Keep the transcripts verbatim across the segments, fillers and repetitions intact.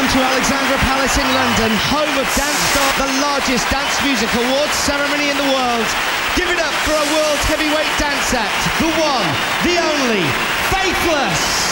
Welcome to Alexandra Palace in London, home of Dancestar, the largest dance music awards ceremony in the world. Give it up for a world heavyweight dance act, the one, the only, Faithless!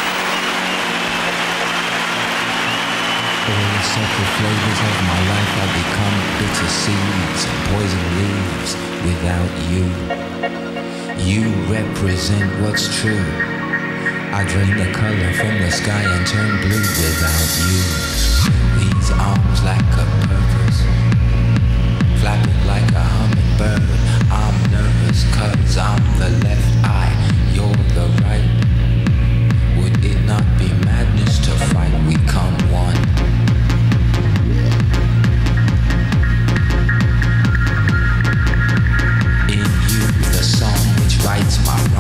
All the subtle flavors of my life have become bitter seeds and poison leaves without you. You represent what's true. I drain the color from the sky and turn blue without you. These arms lack a purpose, flapping like a hummingbird. I'm nervous cause I'm the left eye, you're the right. Would it not be madness to fight? We come one. In you, the song which writes my